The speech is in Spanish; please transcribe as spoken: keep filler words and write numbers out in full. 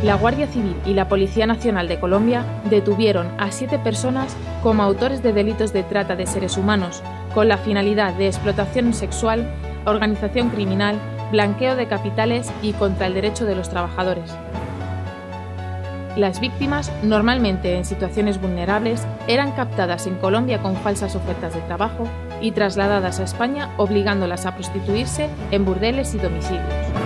La Guardia Civil y la Policía Nacional de Colombia detuvieron a siete personas como autores de delitos de trata de seres humanos, con la finalidad de explotación sexual, organización criminal, blanqueo de capitales y contra el derecho de los trabajadores. Las víctimas, normalmente en situaciones vulnerables, eran captadas en Colombia con falsas ofertas de trabajo y trasladadas a España obligándolas a prostituirse en burdeles y domicilios.